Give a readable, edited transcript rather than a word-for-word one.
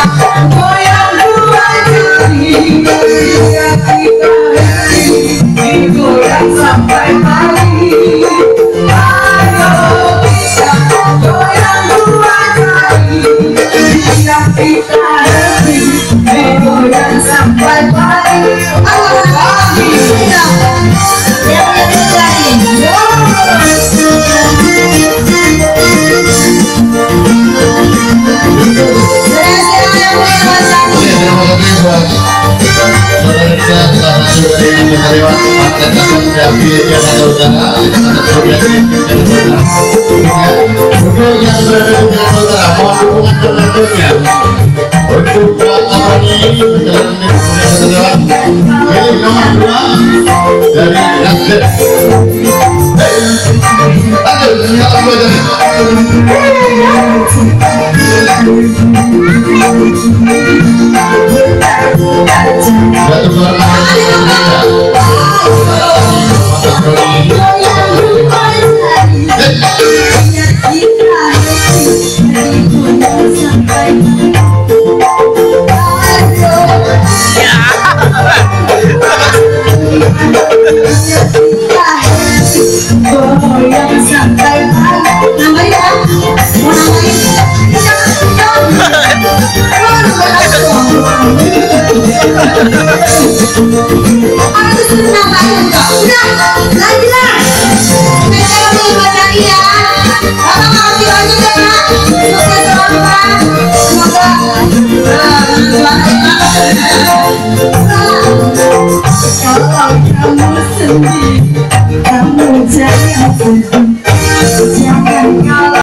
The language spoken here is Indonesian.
goyang dua jari, kita digoyang sampai pagi. Ayo kita goyang dua jari, kita digoyang sampai pagi. Untuk apa ini ini nomor 2 dari Nasdem. Aduh, nyala gue jadi. Satu goyang sampai pagi. Namanya mau namain